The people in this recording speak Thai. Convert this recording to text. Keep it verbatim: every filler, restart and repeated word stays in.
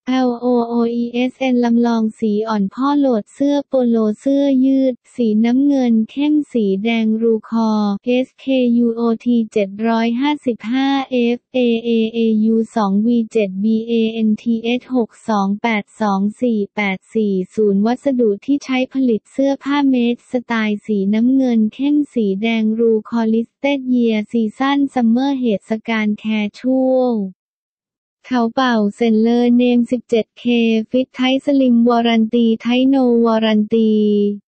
แอล โอ โอ อี เอส เอ็น ลำลองสีอ่อนพ่อโหลดเสื้อโปโลเสื้อยืดสีน้ำเงินเข้มสีแดงรูคอ เอส เค ยู โอ ที เจ็ดร้อยห้าสิบห้า เอฟ เอ เอ เอ ยู สอง วี เจ็ด บี เอ เอ็น ที เอช หก สอง แปด สอง สี่ แปด สี่ ศูนย์วัสดุที่ใช้ผลิตเสื้อผ้าเมดสไตล์สีน้ำเงินเข้มสีแดงรูคอลิสเต็ดเยียร์ซีซั่นซัมเมอร์เฮดสการแคชูวลเขาเป่าเซนเลอร์เนม สิบเจ็ด เค ฟิตไทสลิมวอรันตีไทโนวอรันตี